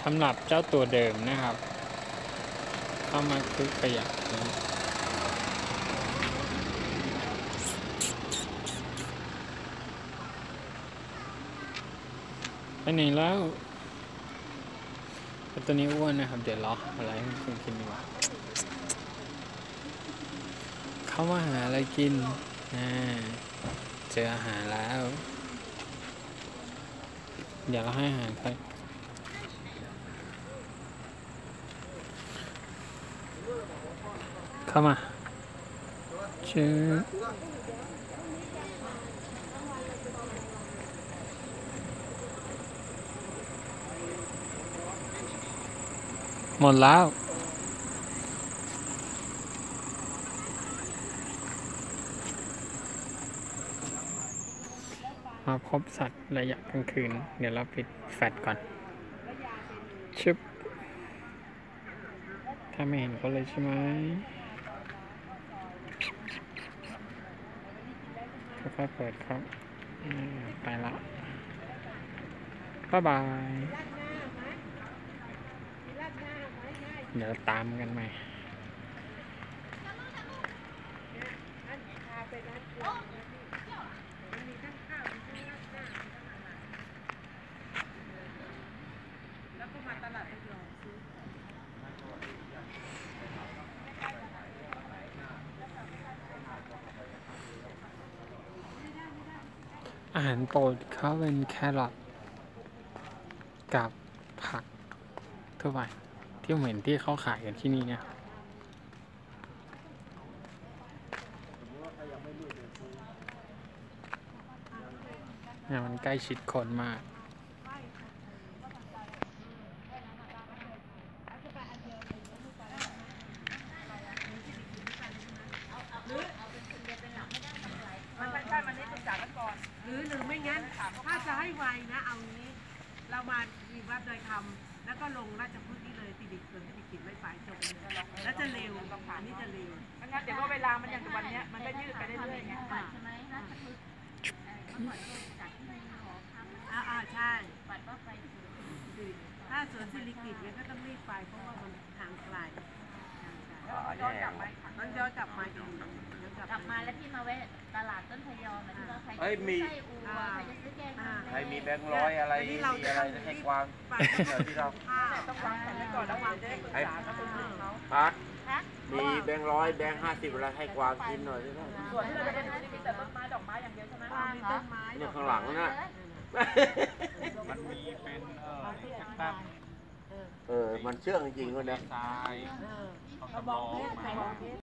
สำหรับเจ้าตัวเดิมนะครับเข้ามาคือประหยัดไปไหนแล้วตัวนี้อ้วนนะครับเดี๋ยวรออะไรให้คุณกินดีกว่าเข้ามาหาอะไรกินเจออาหารแล้วเดี๋ยวเราให้อาหารเขาเข้ามาชื่อหมดแล้วมาพบสัตว์ระยะกลางคืนเดี๋ยวเราปิดแฟลชก่อนชึบถ้าไม่เห็นเขาเลยใช่ไหมค่อยๆเปิดครับไปละบ๊ายบายเดี๋ยวตามกันใหม่อาหารโปรดเขาเป็นแครอทกับผักทั่วไปที่เหมือนที่เขาขายกันที่นี่เนี่ยมันใกล้ชิดคนมากหรือไม่งั้นถ้าจะให้ไวนะเอางี้เรามามีวัดโดยคำแล้วก็ลงราชพฤกษ์นี่เลยติดิเกินติกิจไม่ไปจบแล้วจะเร็วอันนี้จะเร็วงั้นเดี๋ยวก็เวลามันอย่างวันนี้มันก็ยืดไปเรื่อยๆไงใช่ไหมราชพฤกษ์ใช่ถ้าสวนสิริกิติ์เนี่ยก็ต้องรีบไปเพราะว่ามันทางไกลย้อนกลับมาต้องย้อนกลับมาอีกกลับมาแล้วที่มาแวะตลาดต้นพยอมนะที่ว่าใครจะซื้อไส้อั่วใครจะซื้อแกงใครมีแบงค์ร้อยอะไรมีอะไรให้กวางที่เราต้องวางแผนไว้ก่อนแล้ววางได้ปรึกษาก็เป็นเรื่องเขามีแบงค์ร้อยแบงค์50อะไรให้กวางกินหน่อยใช่ไหมส่วนที่เราจะเป็นมีแต่ต้นไม้ดอกไม้อย่างเดียวใช่ไหมมีต้นไม้เนี่ยข้างหลังน่ะมันมีเป็นแคคตัสมันเชื่องจริงๆเลยนะ